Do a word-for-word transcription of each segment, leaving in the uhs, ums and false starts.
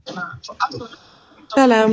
سلام.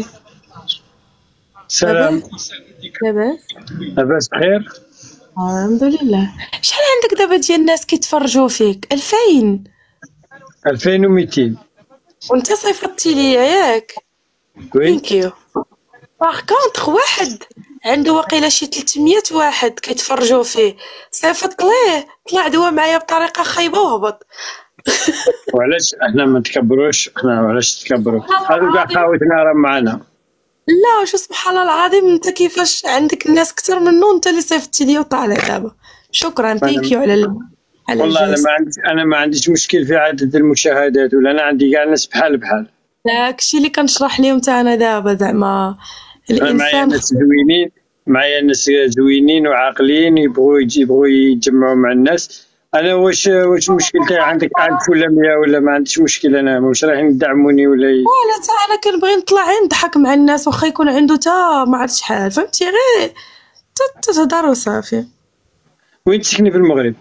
سلام. لاباس لاباس بخير. الحمد لله. شحال عندك دابا ديال الناس كيتفرجوا فيك؟ ألفين ألفين ومئتين. وانت صيفطتي ليا ياك؟ وي ثانك يو. باغ كونطخ واحد عنده واقيلا شي ثلاثمية واحد كيتفرجوا فيه، صيفط ليه طلع دوا معايا بطريقه خايبه وهبط. وعلاش احنا ما نتكبروش؟ احنا علاش تكبروا؟ سبحان الله هذو كاع العظيم. خاوتنا راه معنا. لا واش سبحان الله العظيم، انت كيفاش عندك الناس كثر منه انت اللي صيفطتي لي وطالع دابا. شكرا ثانك يو على ال... على والله انا الجيست. ما عندي انا ما عنديش مشكل في عدد المشاهدات، ولا انا عندي كاع ناس بحال بحال. داكشي اللي كنشرح ليهم حتى انا دابا، زعما انا معايا الانسان ناس زوينين، معايا ناس زوينين وعاقلين يبغوا يبغوا يتجمعوا مع الناس. انا واش واش المشكل تاعي؟ عندك ألف ولا مية ولا ما عنديش مشكل، انا واش رايحين يدعموني ولا ي... ولا حتى انا كنبغي نطلع نضحك مع الناس واخا يكون عنده تا ما عرفت شحال، فهمتي؟ غير تهضر وصافي. وين تسكني في المغرب؟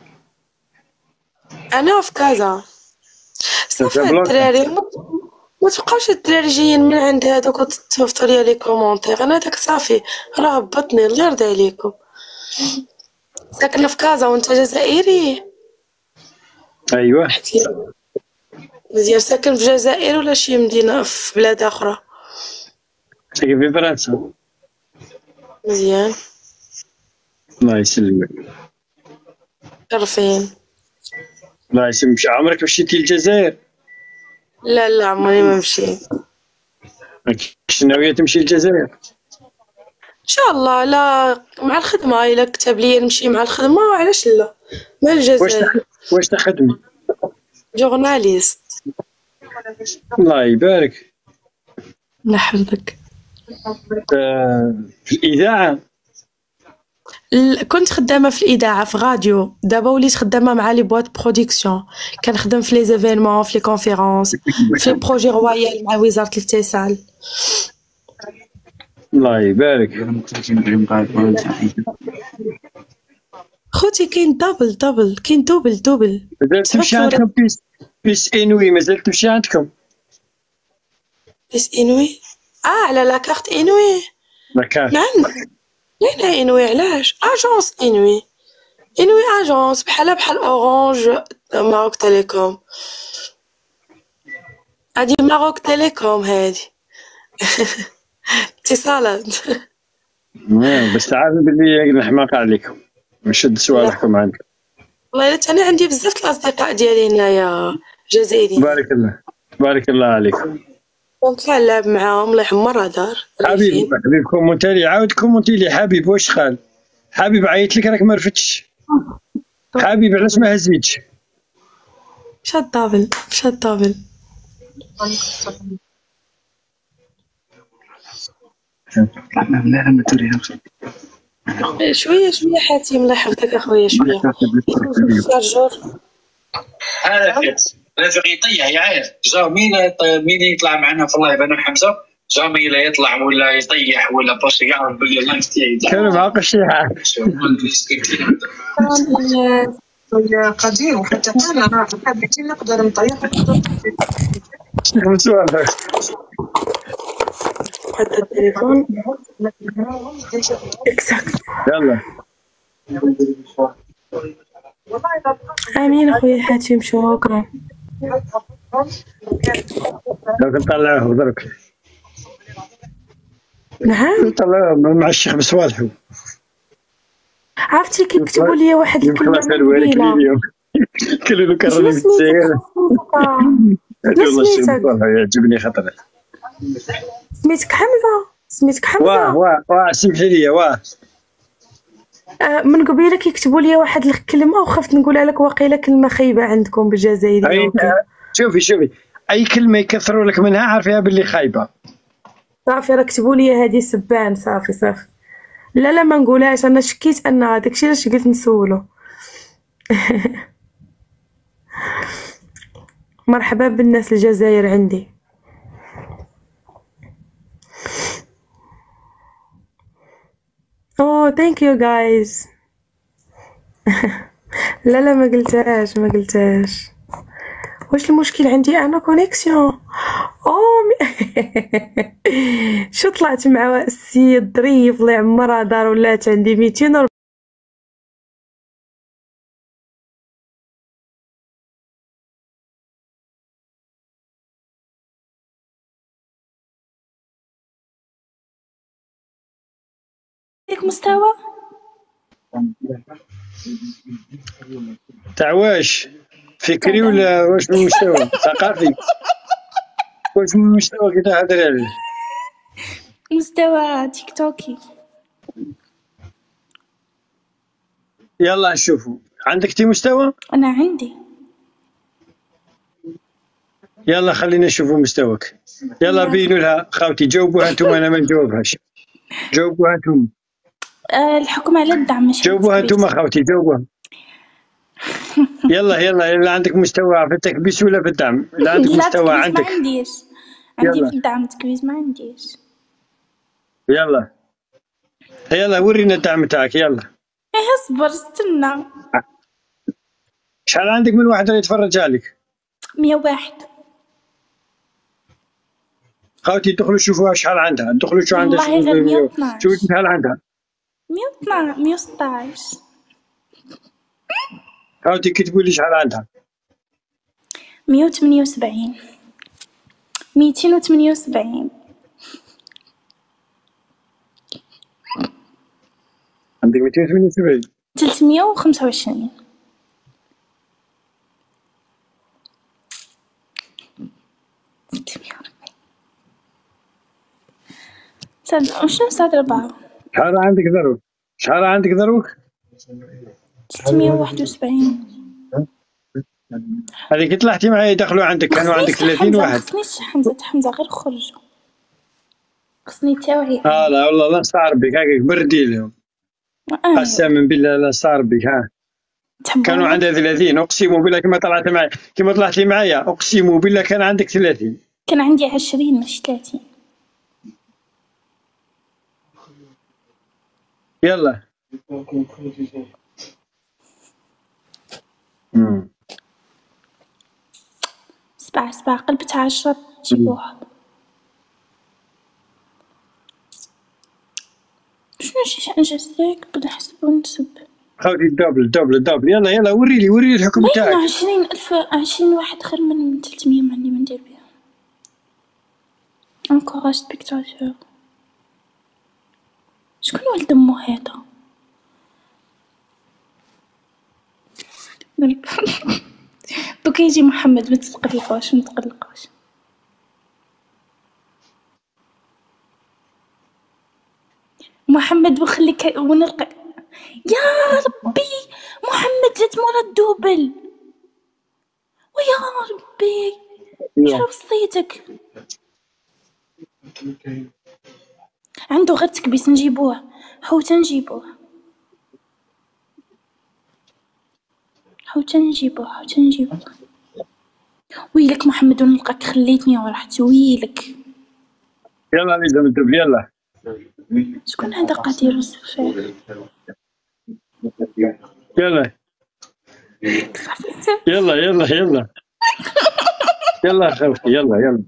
انا في كازا. صافي الدراري ما تبقاوش الدراري جايين من عند هذوك وتصيفطوا لي لي كومونتير، انا داك صافي راه هبطني الله يرضي عليكم. ساكنه في كازا وانت جزائري؟ ايوه مزيان. ساكن في الجزائر ولا شي مدينه في بلاد اخرى؟ ساكن في فرنسا. مزيان. الله يسلمك. عارفين. الله يسلمك. عمرك مشيتي للجزائر؟ لا لا عمري ما مشيت. كنت ناوية تمشي للجزائر؟ ان شاء الله. لا مع الخدمه، الا كتب لي نمشي مع الخدمه علاش لا. ما واش الجزائر. تخ... واش تخدمي؟ جورناليست. الله يبارك. الله يحفظك. آه... في الإذاعة. ل- كنت خدامه في الاذاعه في راديو، دابا وليت خدامه مع لي بواط برودكسيون، كنخدم في لي زيفينمون في لي كونفيرونس في لي بروجي رويال مع وزاره الاتصال. الله يبارك. خوتي كاين دبل دبل كاين دوبل دوبل. مازال تمشي عندكم بيس بيس انوي؟ مازال تمشي عندكم؟ بيس انوي؟ اه على لا كارت انوي. ما كان نعم لينا انوي. علاش؟ اجونس انوي. انوي اجونس بحال بحال اورانج ماروك تيليكوم. هادي ماروك تيليكوم هادي. اتصالات. بس عارف بلي نحماق عليكم نشد صوالحكم عندكم. والله الا انا عندي بزاف الاصدقاء ديالي هنايا جزائريين. بارك الله بارك الله عليكم. ونطلع نلعب معاهم الله يحمرها دار. حبيب حبيب كومونتي لي، عاود كومونتي لي حبيب. واش خال حبيب؟ عيط لك راك ما رفتش. حبيب علاش ما هزيتش؟ مشى الطابل مشى الطابل. شويه شويه حاتم الله يحفظك اخويا شويه. شارجور هذا فيكس لازم يطيح يعاير. جامي مين يطلع معنا في اللايف انا وحمزه، جامي لا يطلع ولا يطيح ولا باش يعرف بلي اللايف تاعي كان معاق الشيحة يا قدير. وحتى انا انا حبيت نقدر نطيح سؤال حتى التليفون اكزاكت. يلا امين اخويا حاتم شكرا. لو نطلعوه درك. نعم نطلعوه مع الشيخ بصوالحو. عرفتي كيكتبوا لي واحد الكلمه قبيله كلوا له كرني في الجزائر. والله الشيخ بصوالحو يعجبني خاطر. سميتك حمزه؟ سميتك حمزه؟ واه واه واه سمحي لي. واه آه من قبيله كيكتبوا لي واحد الكلمه وخفت نقولها لك، واقيلا كلمه خايبه عندكم بالجزائريه. شوفي شوفي اي كلمه يكثروا لك منها عارفيها باللي خايبه. صافي راه كتبوا لي هذه سبان. صافي صافي لا لا ما نقولهاش. انا شكيت ان داكشي علاش قلت نسولو. مرحبا بالناس الجزائر عندي. اوه ثانك يو جايز. لا لا ما قلتهاش ما قلتهاش. واش المشكل عندي انا كونيكسيون؟ او مي... شو طلعت مع السيد ظريف الله يعمرها دار ولات عندي ميتين و عندك مستوى تاع واش فكري ولا واش من مستوى ثقافي؟ واش من مستوى كي تهضري عليه؟ مستوى تيك توكي. يلا نشوفوا عندك تي مستوى. انا عندي. يلا خلينا نشوفوا مستواك. يلا بينوا لها خاوتي جاوبوها انتم انا ما نجاوبهاش. جاوبوها انتم. أه الحكم على الدعم ماشي جاوبوها انتم خاوتي جاوبوها. يلا يلا يلا عندك مستوى في التكبيس ولا في الدعم؟ لا عندك لا مستوى تكبيس عندك. ما عنديش. عندي يلا. في الدعم تكبيس ما عنديش. يلا يلا ورينا الدعم تاعك يلا. ايه اصبر استنى. شحال عندك من واحد اللي يتفرج عليك؟ مية وواحد. خاوتي دخلوا شوفوها شحال عندها، دخلوا شو عندها. والله غير مية واثناش. شوفوا شحال عندها. مية واثناش مية وستاش. خاوتي كتبوا لي شحال عندها. مية وثمانية وسبعين. ميتين وثمانية وسبعين. عندك ميتين وثمانية وسبعين. ثلاثمية وخمسة وعشرين. ساد وشنو ساد ربعة؟ شحال عندك دروك؟ شحال عندك دروك؟ ستمية وواحد وسبعين. هذيك طلعتي معايا دخلوا عندك كانوا عندك ثلاثين واحد. خصنيش حمزة حمزة غير خرجوا. خصني توعي. اه لا والله لا نستعرب بك هاكاك بردي لهم. آه. قسما بالله لا نستعرب بك. ها كانوا عندها ثلاثين اقسم بالله كما طلعت معايا كما طلعتي معايا اقسم بالله كان عندك ثلاثين. كان عندي عشرين مش ثلاثين. يلا امم سبعة سبعة قلبت عشرة جيبوها. شنو شي انجزتك بنحسب ونسب. خاوتي الدبل دبل دبل. يلا يلا وري لي وري لي الحكم تاعك. تاعك. عشرين ألف عشرين واحد خير من ثلاثمية ما عندي ما ندير بها. انكوراج سبيكتاتور. شكون ولد امو هذا؟ دوك يجي محمد ما تتقلقوش ما تقلقوش. محمد وخليك ونلقى. يا ربي محمد جات مورا الدوبل. ويا ربي شرب صيتك. عنده غير تكبيس نجيبوه حوته نجيبوه حوته نجيبوه حوته نجيبوه. ويلك محمد ونلقاك خليتني ورحت ويلك. يلا لازم الدبل يلا. شكون هذا قاعد يرسل فيه؟ يلا يلا يلا يلا يلا خوتي يلا يلا.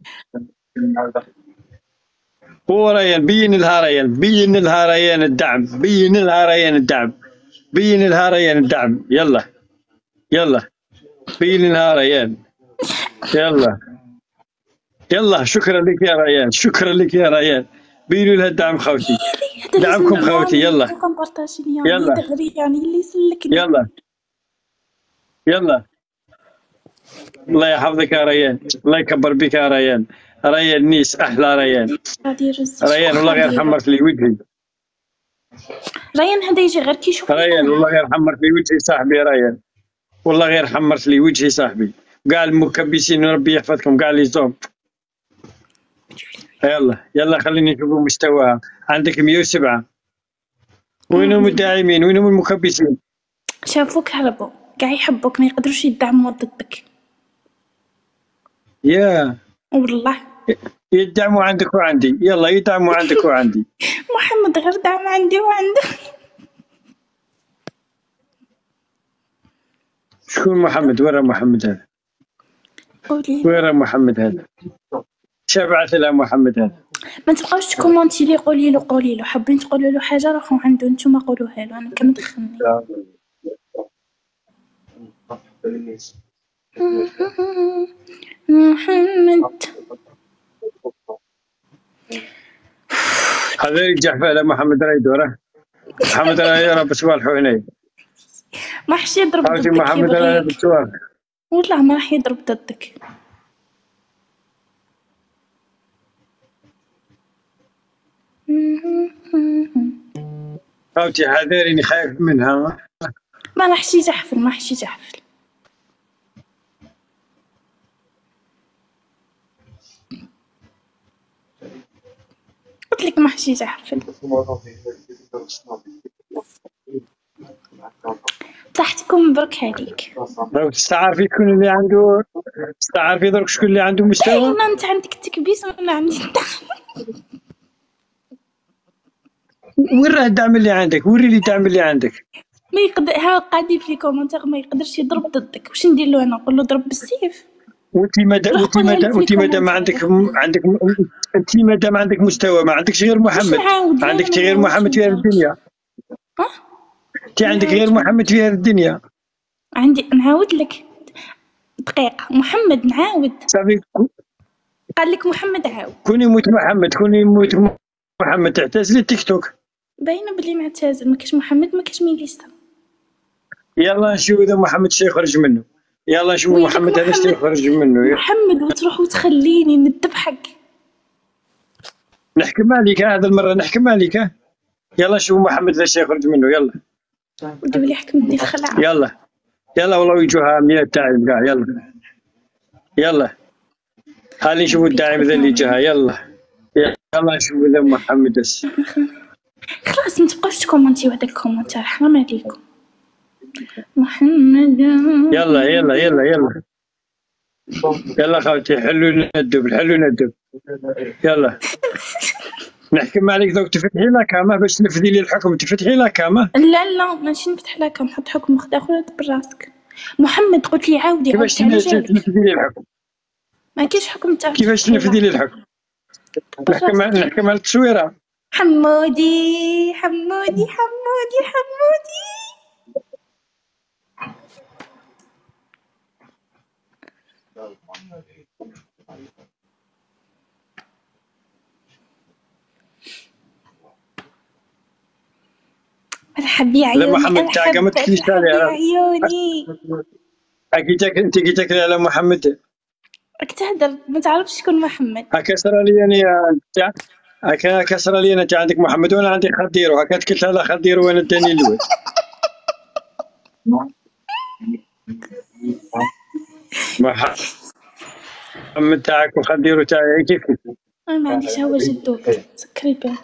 هو ريان بين لها ريان بين لها ريان الدعم بين لها ريان الدعم بين لها ريان الدعم. يلا يلا بين لها ريان. يلا يلا شكرا لك يا ريان شكرا لك يا ريان. بينوا لها الدعم خوتي. دعمكم خوتي يلا يلا يلا يلا. الله يحفظك يا ريان الله يكبر بك يا ريان. ريان نيس احلى ريان. ريان والله غير حمرت لي وجهي. ريان هذا يجي غير كي يشوف. ريان والله غير حمرت لي وجهي صاحبي ريان. والله غير حمرت لي وجهي صاحبي. كاع المكبسين ربي يحفظكم كاع لي زوم. يلا يلا خليني نشوفوا مستواها. عندك مية وسبعة. وينهم الداعمين وينهم المكبسين؟ شافوك هربوا كاع يحبوك ما يقدروش يدعموا ضدك. يا والله يدعموا عندك وعندي. يلا يدعموا عندك وعندي. محمد غير دعم عندي وعنده. شكون محمد؟ ورا محمد هذا؟ قولي وين راه محمد هذا؟ شبعت لها محمد هذا. ما تبقاوش تكومونتي لي، قولي له قولي له حابين تقولوا له حاجه روحوا عنده نتوما قولوها له، انا كما دخلني. محمد هذا يرجع فعلا محمد راه يدوره. محمد راه يرى بصوالحو هنا. ما حش يضرب عرفتي ضدك محمد راه يبغيك بصوالح. والله ما راح يضرب ضدك. عرفتي حذاريني خايف منها. ما راحش يجحفل ما راحش يجحفل. قلت لك ما راحش يجحفل. صحتكم مبروك عليك. لو تستعرفي شكون اللي عنده تستعرفي درك شكون اللي عنده مستوى. باينه انت عندك التكبيس وانا عندي الدعم. وين راه الدعم اللي عندك؟ وري لي الدعم اللي عندك. ما يقدر ها قاعدين في كومنتير ما يقدرش يضرب ضدك. واش ندير له انا؟ نقول له ضرب بالسيف؟ وانت مادام وانت مادام وانت مادام عندك عندك انت مادام عندك مستوى ما عندكش غير محمد. عندك غير محمد في هذه الدنيا. ها انت عندك غير محمد في هذه الدنيا. عندي نعاود لك دقيقه. محمد نعاود صافي قال لك محمد عاود. كوني يموت محمد كوني يموت محمد تعتزلي التيك توك. باينه بلي معتزل. ما كاش محمد ما كاش ميليسا. يلا نشوف اذا محمد شي يخرج منه. يلا نشوف محمد هذا شي يخرج منه. محمد وتروح وتخليني نذبحك. نحكم عليك هذا المره نحكم عليك. يلا شوف محمد اش يخرج منه. يلا ودي بلي حكمتني في خلعه. يلا يلا والله يجوها مية داعم كاع. يلا يلا خلي نشوفوا الداعم ذا اللي جاها. يلا يلا نشوف اذا محمد اش. خلاص ما تبقاوش تكومونتيو هذاك الكومنتار حرام عليكم. محمد يلا يلا يلا يلا يلا خوتي حلوا لنا الدبل حلوا لنا الدبل. يلا نحكم عليك دوك تفتحي لا كاما باش تنفذي لي الحكم. تفتحي لا كاما. لا لا ماشي نفتح لك نحط حكم اخر براسك. محمد قلت لي عاودي كيفاش تنفذي لي الحكم؟ ما كاينش حكم تاع كيفاش تنفذي لي الحكم؟ نحكم نحكم على التصويره. حمودي حمودي حمودي حمودي مرحبا يا عيوني. محمد تاعك ما تكليش عليه. عيوني اكيد انت كي تاكلي على محمد راك تهدر ما تعرفش شكون محمد. هكا صرا لي انا هكا هكا صرا لي انا. انت عندك محمد وانا عندي خديرو. هكا تكلت على خديرو وانا الثاني الاول. محمد تاعك وخديرو تاعي كيف انا ما عنديش هوا جدو سكري بيه.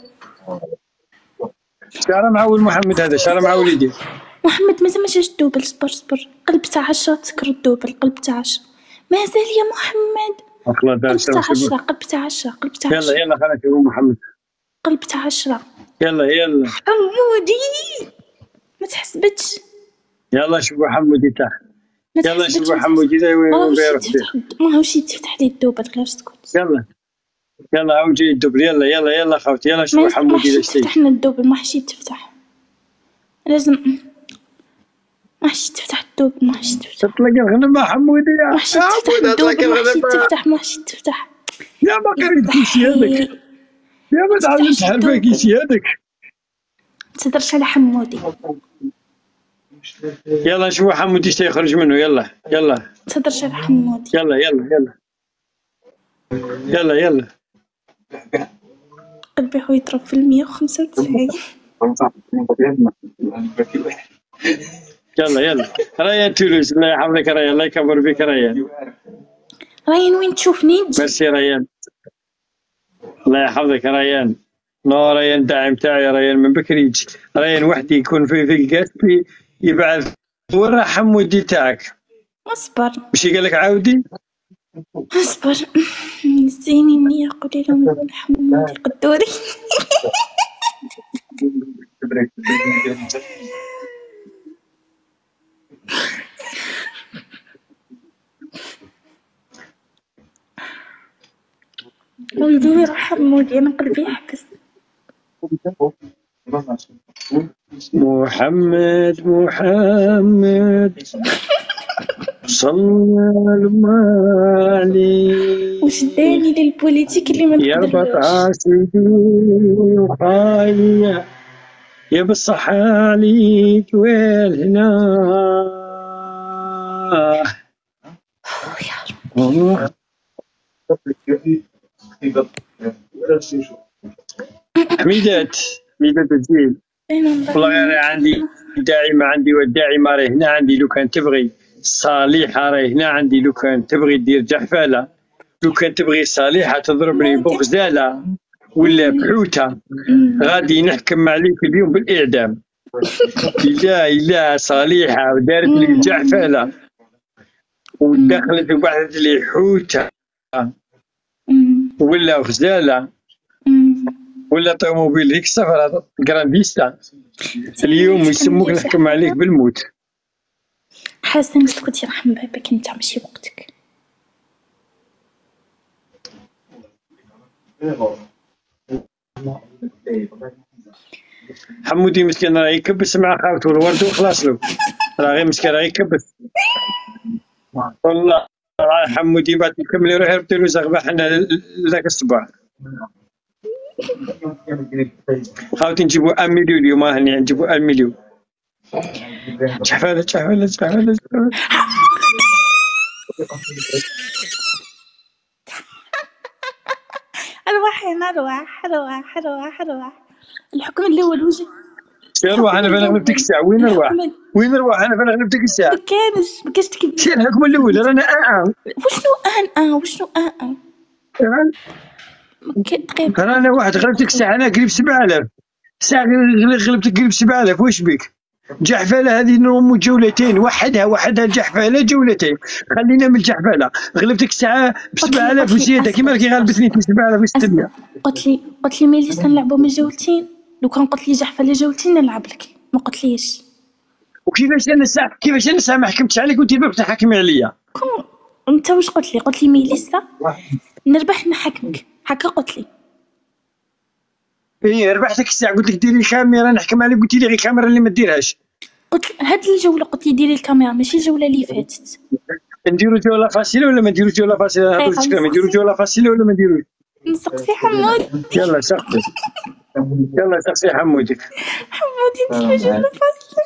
شارع مع ول محمد هذا شارع مع وليدي. محمد مازال ما جاش الدوبل. صبر صبر قلب تاع عشرة تسكر الدوبل. قلب تاع عشرة مازال يا محمد. قلب تاع عشرة قلب تاع عشرة قلب تاع عشرة. يلا يلا خلينا نشوف محمد. قلب تاع عشرة. يلا يلا حمودي ما تحسبتش. يلا شوف حمودي تاعك. يلا شوف حمودي ذا وين بيروح. ما هوش تفتح لي الدوبل غير اسكت. يلا يلا عاود جاي الدوبل. يلا يلا يلا خوتي يلا شوف حمودي ذا شتي. فتحنا الدوبل ما حش تفتح. لازم ما حش تفتح الدوبل. ما حش تفتح. تطلق الغنم مع حمودي يا ما حش تفتح الدوبل. ما حش تفتح ما حش تفتح. يا ما قريتيش يدك يا ما تعلمتش حرفاكيش يدك. تهدرش على حمودي. يلا شوف حمودي اش يخرج منه. يلا يلا تهدرش على حمودي. يلا يلا يلا يلا يلا قلبي هو يضرب في المية وخمسة وتسعين. يلا يلا ريان تولوز. الله يحفظك ريان. الله يكبر بك ريان. ريان وين تشوفني؟ ميرسي ريان. الله يحفظك ريان. نو ريان داعم تاعي ريان من بكري يجي. ريان وحدي يكون في في الكاسبي يبعث. وين راح حمودي تاعك؟ اصبر. وش قال لك عاودي؟ اصبر نسيني النية. قولي لهم يقول حمودي قدوري. ويلي روح حمودي انا قلبي يحبس. محمد محمد صلى الله عليه وش داني للبوليتيك اللي ما يربط نقدرلوش. عاسدي وخالية يا بالصحة عليك والهنا. حميدات حميدات الجيل والله غير عندي داعمة عندي والداعمة راهي هنا عندي. لو كان تبغي صالحة راهي هنا عندي. لو كان تبغي دير جحفالة، لو كان تبغي صالحة تضربني بغزالة ولا بحوتة غادي نحكم عليك اليوم بالإعدام. لا لا صالحة ودارت لي جحفالة ودخلت بواحد لي حوتة ولا غزالة ولا طوموبيل هيك سفرة جرانديستا اليوم يسموك نحكم عليك بالموت. حسن اسكت يرحم بابك انت ماشي وقتك. حمودي مسكين راه يكبس مع خاوته الورد وخلاص له. راه غير مسكين راه يكبس والله. راه حمودي بعد نكمل يروح يربط له زغبه حنا ذاك الصباح. خاوتي نجيبوا أم مليون اليوم هاني نجيبوا أم مليون. جحفالة جحفالة جحفالة أرواح يا أرواح أرواح أرواح أرواح. الحكم الأول وجه أرواح. أنا فين غلبتك الساعة؟ وين أرواح؟ وين أرواح؟ أنا فين غلبتك الساعة؟ مكانش مكانش تكذب. شنو الحكم الأول؟ رانا آه وشنو آن آه وشنو آه آه رانا واحد غلبتك الساعة. أنا قريب سبعة آلاف ساعة غلبتك قريب سبعة آلاف. واش بك؟ جحفالة هذه نوم جولتين وحدها وحدها جحفالة جولتين. خلينا من الجحفالة. غلبتك الساعة بسبعة آلاف وزيادة كيما راكي غالبتني في سبعة آلاف وستمية. قلت لي قلت لي ميليس نلعبوا من جولتين. لو كان قلت لي جحفالة جولتين نلعب لك ما قلت ليش. وكيفاش انا ساعة كيفاش انا ساعة ما حكمتش عليك وانت باغي تحكمي عليا؟ كون انت واش قلت لي؟ قلت لي ميليسا نربح نحكمك هكا قلت لي. ايه ربحتك الساعة قلت لك ديري الكاميرا نحكم عليك قلت لي غير الكاميرا اللي ما ديرهاش. قلت هاد الجولة قلت لي ديري الكاميرا ماشي الجولة اللي فاتت. نديرو جولة فاصلة ولا ما نديروش جولة فاصلة؟ هضرت كلام نديرو جولة فاصلة ولا ما نديروش؟ نسقسي حمود. يلا سقسي يلا سقسي حمودي. حمودي نديرو جولة فاصلة.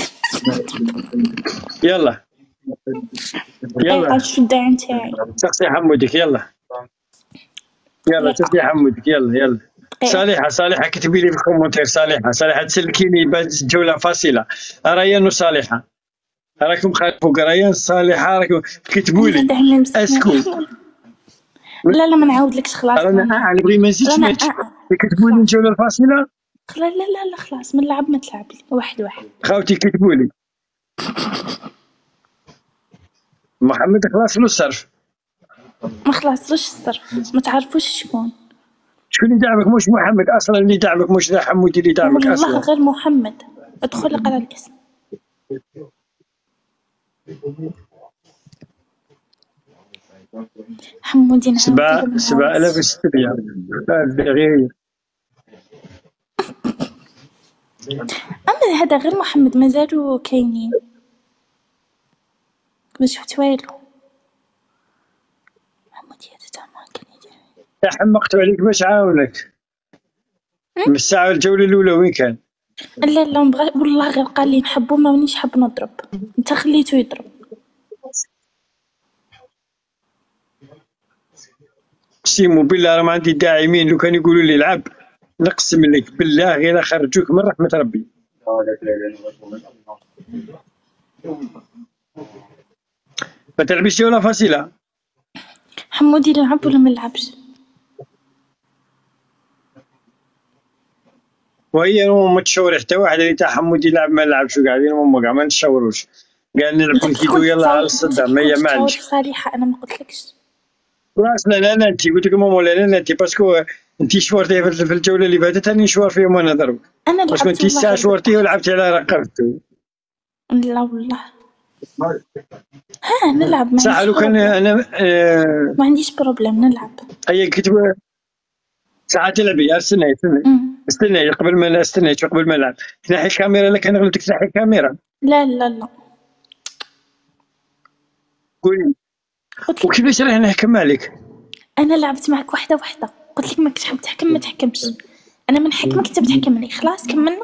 يلا يلا شو الدعم تاعي؟ سقسي حمودك يلا يلا سقسي حمودك يلا يلا. صالحة صالحة كتبي لي في الكومنتير. صالحة صالحة تسلكيني باش جولة فاصلة. ريان صالحة راكم خالفوا ريان صالحة راكم كتبوا لي اسكو. لا لا ما نعاودلكش خلاص. انا نبغي ما نزيدش ما كتبوا لي الجولة الفاصلة. لا لا لا لا خلاص من لعب ما تلعب لي واحد واحد. خاوتي كتبوا لي محمد خلاص له الصرف. ما خلاصلوش الصرف ما تعرفوش شكون. شكون اللي دعمك؟ مش محمد اصلا اللي دعمك مش ذا حمودي اللي دعمك اصلا. والله غير محمد. ادخل اقرا الاسم. حمودي نعم سبعة سبعة آلاف وستمية غير. أما هذا غير محمد مازالوا كاينين باش شفت والو. حمودي هذا تاع ما كان يدير. حمقت عليك باش عاونك من الساعة الجولة الأولى وين كان؟ لا لا مبغى والله غير قال لي نحبو ما ونيش حاب نضرب. انت خليته يضرب. سيمو بالله راه ما عندي داعمين. لو كانوا يقولوا لي العب نقسم لك بالله غير خرجوك من رحمة ربي. ما تلعبيش ولا فاصلة. حمودي نلعب ولا ما نلعبش؟ وهي ما تشوري حتى واحد اللي تاع حمودي يلعب ما نلعبش قاعدين هما كاع ما نشوروش. قال نلعب كيدو يلا على الصدام. ما هي معليش صالحة انا ما قلتلكش. خلاص لا لا لا انت قلت لك ماما لا لا انت باسكو انت شورتيه في الجوله اللي فاتت راني نشور فيهم وانا ضرب. انا باسكو انت الساعه شورتيه ولعبتي على رقبته. لا والله ها نلعب، ما صح. عنديش لو كان بروبليم، انا آه... ما عنديش بروبليم نلعب. اي كتب ساعات تلعبي. استني استني أمم. استني قبل ما استني قبل ما نلعب تنحي الكاميرا. لك انا غلبتك تنحي الكاميرا. لا لا لا قولي. قلت لك وكيفاش راه نحكم عليك؟ انا لعبت معك واحده واحده، قلت لك ماكش حاب تحكم ما تحكمش، انا من حكمك انت بتحكمني. خلاص كملنا.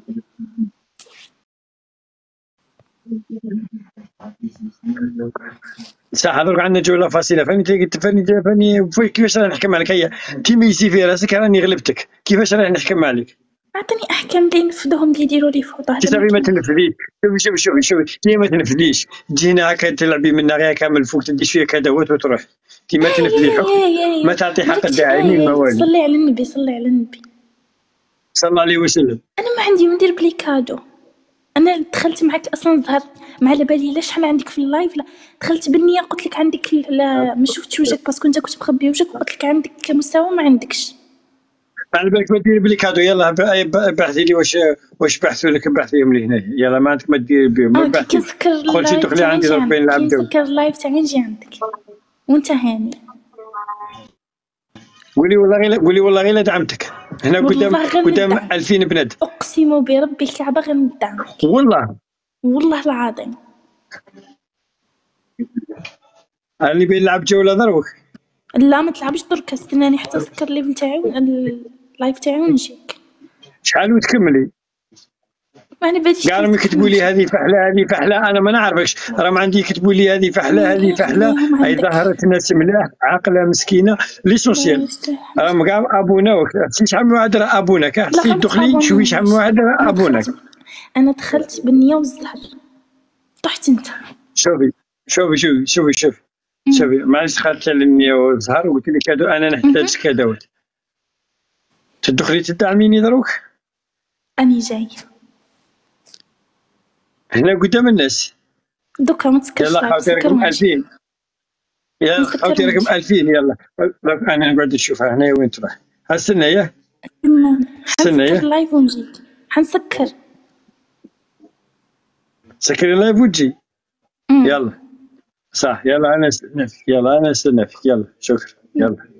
صح. درك عندنا جوله فاصله. فهمت قلت فاني فاني كيفاش راه نحكم عليك؟ هيا تيميزي في راسك راني غلبتك. كيفاش راه نحكم عليك؟ اعطيني احكام اللي ينفذوهم اللي يديروا لي فوضى. هذا تسافي ما ما كاين. تنفذيش. شوفي شوفي شوفي شوفي تي ما تنفذيش. تجي هنا هكا تلعبي منا غير كامل فوق تدي شويه كدوات وتروح. تي ما تنفذي الحكم. ما تعطي حق الداعمين ما والو. صلي على النبي صلي على النبي صلى الله عليه وسلم. انا ما عندي ما ندير بلي كادو. انا دخلت معك اصلا ظهر ما على بالي لا شحال عندك في اللايف. لا دخلت بالنية قلت لك عندك لا ما شفتش وجهك باسكو انت كنت مخبي وجهك، وقلت لك عندك مستوى ما عندكش. على بالك ما ديري بلي كادو. يلا بحثي لي واش واش بحثوا لك. بحثيهم لي هنا. يلا ما عندك ما ديري بهم. ما اه كي بحثي كنسكر قلتي اللايف دخلي عندي تاعي ضرب بين نجي العبد. نسكر اللايف تاعي نجي عندك وانت هاني. قولي والله غير قولي والله غير دعمتك هنا قدام قدام ألفين بنادم. اقسم بربي الكعبه غير ندعمك والله والله العظيم. اللي بيلعب جوله دروك. لا ما تلعبش درك، استناني حتى نسكر الليفل تاعي اللايف تاعي ونجيك. شحال وتكملي؟ ما انا باديش قالوا يكتبوا لي هذه فحله هذه فحله. انا ما نعرفكش. راه ما عندي يكتبوا لي هذه فحله هذه فحله. هي ظهرت ناس ملاح عاقله مسكينه ليسوسيال. راهم كاع ابونا. عرفتي شحال من واحد راه ابونا. كاع حسيت دخلي شوي شحال من واحد راه ابونا. انا دخلت بالنيه والزهر طحت انت. شوفي شوفي شوفي شوفي شوفي شوفي معليش دخلت على النيه والزهر وقلت لك هادو انا نحتاج كادوات. تدخلي تدعميني دروك. اني جاي هنا قدام الناس. دوكا ما تسكرش. يلا خاوتي رقم ألفين. يلا خاوتي رقم ألفين. يلا انا نقعد نشوفها هنا وين تروح. استنى يا استنى يا اللايف ونجيك. حنسكر سكري اللايف وتجي. يلا صح. يلا انا استنى. يلا انا استنى. يلا شكرا. يلا